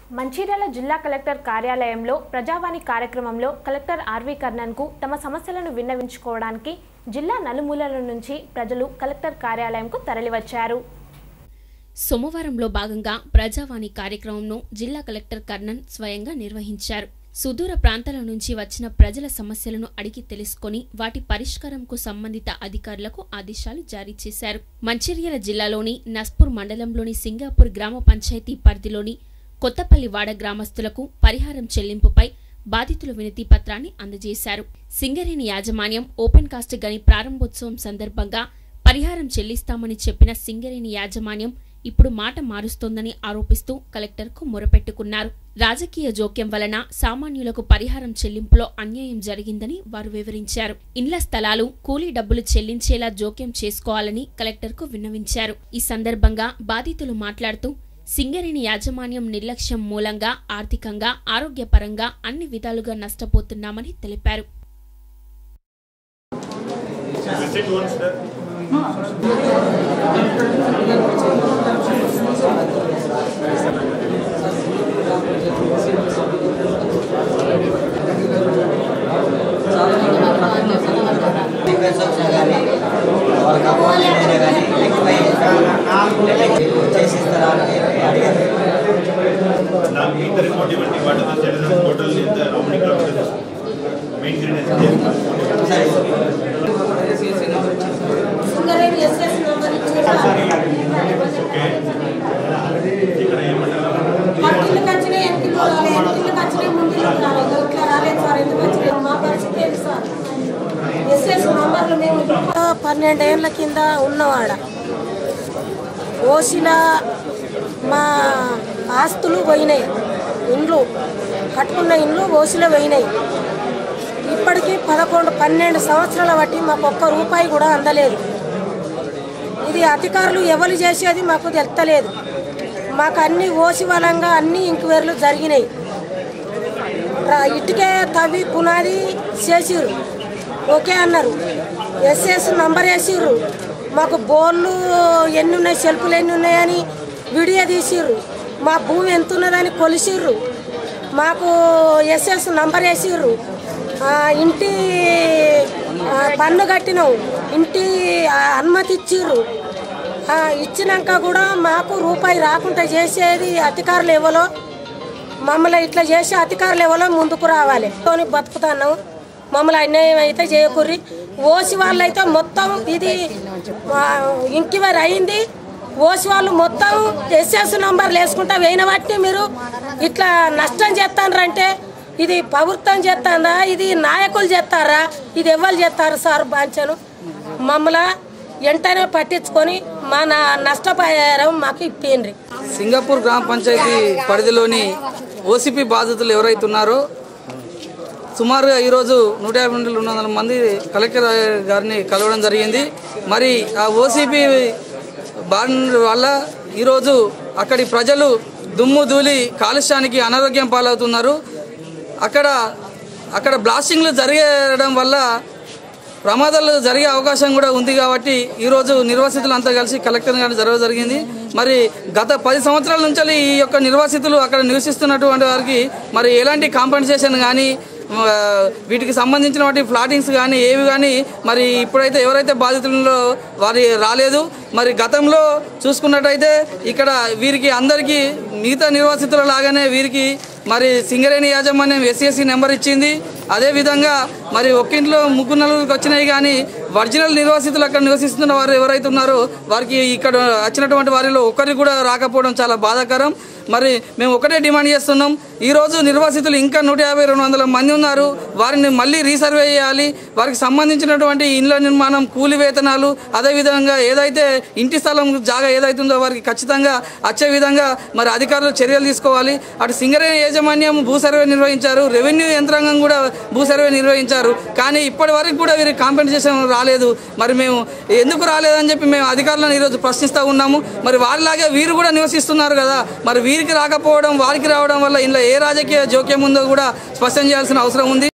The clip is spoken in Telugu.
మంచిర్యాల జిల్లా కలెక్టర్ కార్యాలయంలో ప్రజావాణి కార్యక్రమంలో కలెక్టర్ ఆర్వి కర్ణన్కు తమ సమస్యలను విన్నవించుకోవడానికి జిల్లా నలుమూలల నుంచి ప్రజలు కలెక్టర్ కార్యాలయంకు తరలివచ్చారు. సోమవారంలో భాగంగా ప్రజావాణి కార్యక్రమంను జిల్లా కలెక్టర్ కర్ణన్ స్వయంగా నిర్వహించారు. సుదూర ప్రాంతాల నుంచి వచ్చిన ప్రజల సమస్యలను అడిగి తెలుసుకొని వాటి పరిష్కారంకు సంబంధిత అధికారులకు ఆదేశాలు జారీ చేశారు. మంచిర్యాల జిల్లాలోని నస్పూర్ మండలంలోని సింగాపూర్ గ్రామ పంచాయతీ పరిధిలోని కొత్తపల్లి వాడ గ్రామస్తులకు పరిహారం చెల్లింపుపై బాధితులు వినతి పత్రాన్ని అందజేశారు. సింగరేణి యాజమాన్యం ఓపెన్ కాస్ట్ గని ప్రారంభోత్సవం సందర్భంగా పరిహారం చెల్లిస్తామని చెప్పిన సింగరేణి యాజమాన్యం ఇప్పుడు మాట మారుస్తోందని ఆరోపిస్తూ కలెక్టర్కు మొరపెట్టుకున్నారు. రాజకీయ జోక్యం వలన సామాన్యులకు పరిహారం చెల్లింపులో అన్యాయం జరిగిందని వారు వివరించారు. ఇండ్ల స్థలాలు, కూలీ డబ్బులు చెల్లించేలా జోక్యం చేసుకోవాలని కలెక్టర్కు విన్నవించారు. ఈ సందర్భంగా బాధితులు మాట్లాడుతూ సింగరేణి యాజమాన్యం నిర్లక్ష్యం మూలంగా ఆర్థికంగా, ఆరోగ్యపరంగా అన్ని విధాలుగా నష్టపోతున్నామని తెలిపారు. పన్నెండేళ్ల కింద ఉన్నవాడ ఓసిలా మా ఆస్తులు పోయినాయి, ఇండ్లు కట్టుకున్న ఇండ్లు ఓసిలో పోయినాయి. ఇప్పటికీ 11-12 సంవత్సరాల బట్టి మాకు ఒక్క రూపాయి కూడా అందలేదు. ఇది అధికారులు ఎవరు చేసేది మాకు తెలుస్తలేదు. మాకు అన్ని ఓసి వలంగా అన్ని ఇంక్వైరీలు జరిగినాయి. ఇటుకే తవ్వి పునాది చేసిర్రు, ఓకే అన్నారు. ఎస్ఎస్ నంబర్ వేసిర్రు. మాకు బోర్లు ఎన్ని ఉన్నాయి, సెల్ఫ్లు ఎన్ని ఉన్నాయని వీడియో తీసిర్రు. మా భూమి ఎంత ఉన్నదని కొలిసిర్రు. మాకు ఎస్ఎస్ నంబర్ వేసిర్రు. ఇంటి పన్ను కట్టినాం, ఇంటి అనుమతి ఇచ్చిర్రు. ఇచ్చినాక కూడా మాకు రూపాయి రాకుండా చేసేది అధికారులు ఎవరో, మమ్మల్ని ఇట్లా చేసే అధికారులు ఎవరో ముందుకు రావాలి. బతుకుతున్నాం, మమ్మల్ని అన్యాయం అయితే చేయకూర్రి. ఓసి వాళ్ళు అయితే మొత్తం ఇది ఇంక్వైరీ అయింది. ఓసి వాళ్ళు మొత్తం ఎస్ఎస్ నంబర్లు వేసుకుంటా వేయిన బట్టి మీరు ఇట్లా నష్టం చేస్తారంటే ఇది ప్రభుత్వం చేస్తుందా, ఇది నాయకులు చేస్తారా, ఇది ఎవరు చేస్తారు సార్? బాంచను మమ్మల్ని వెంటనే పట్టించుకొని మా నష్టపరిహారం మాకు ఇప్పిండ్రి. సింగపూర్ గ్రామ పంచాయతీ పరిధిలోని ఓసీపీ బాధితులు ఎవరైతే ఉన్నారో సుమారుగా ఈరోజు 150-200 మంది కలెక్టర్ గారిని కలవడం జరిగింది. మరి ఆ ఓసీపీ బాధితుల వల్ల ఈరోజు అక్కడి ప్రజలు దుమ్ము ధూళి కాలుష్యానికి అనారోగ్యం పాలవుతున్నారు. అక్కడ బ్లాస్టింగ్లు జరగడం వల్ల ప్రమాదాలు జరిగే అవకాశం కూడా ఉంది. కాబట్టి ఈరోజు నిర్వాసితులు అంతా కలిసి కలెక్టర్ గారిని జరగడం జరిగింది. మరి గత 10 సంవత్సరాల నుంచి ఈ యొక్క నిర్వాసితులు అక్కడ నివసిస్తున్నటువంటి వారికి మరి ఎలాంటి కాంపెన్సేషన్ కానీ వీటికి సంబంధించిన వాటి ఫ్లాటింగ్స్ కానీ ఏవి కానీ మరి ఇప్పుడైతే ఎవరైతే బాధితులలో వారి రాలేదు. మరి గతంలో చూసుకున్నట్టయితే ఇక్కడ వీరికి అందరికీ మిగతా నిర్వాసితుల లాగానే వీరికి మరి సింగరేణి యాజమాన్యం ఎస్ఎస్సి నెంబర్ ఇచ్చింది. అదేవిధంగా మరి ఒక్కింట్లో 3-4 వచ్చినాయి. కానీ ఒరిజినల్ నిర్వాసితులు అక్కడ నివసిస్తున్న వారు ఎవరైతే ఉన్నారో వారికి ఇక్కడ వచ్చినటువంటి వారిలో ఒక్కరికి కూడా రాకపోవడం చాలా బాధాకరం. మరి మేము ఒకటే డిమాండ్ చేస్తున్నాం. ఈరోజు నిర్వాసితులు ఇంకా 150-200 మంది ఉన్నారు. వారిని మళ్ళీ రీసర్వే చేయాలి. వారికి సంబంధించినటువంటి ఇండ్ల నిర్మాణం, కూలి వేతనాలు, అదేవిధంగా ఏదైతే ఇంటి స్థలం జాగా ఏదైతుందో వారికి ఖచ్చితంగా వచ్చే విధంగా మరి అధికారులు చర్యలు తీసుకోవాలి. అటు సింగరేణి యాజమాన్యం భూ సర్వే నిర్వహించారు, రెవెన్యూ యంత్రాంగం కూడా భూ సర్వే నిర్వహించారు. కానీ ఇప్పటి వరకు కూడా వీరికి కాంపెన్సేషన్ రాలేదు. మరి మేము ఎందుకు రాలేదని చెప్పి మేము అధికారులను ఈరోజు ప్రశ్నిస్తూ ఉన్నాము. మరి వారిలాగే వీరు కూడా నివసిస్తున్నారు కదా, మరి వీరికి రాకపోవడం వారికి రావడం వల్ల ఇందులో ఏ రాజకీయ జోక్యం ఉందో కూడా స్పష్టం చేయాల్సిన అవసరం ఉంది.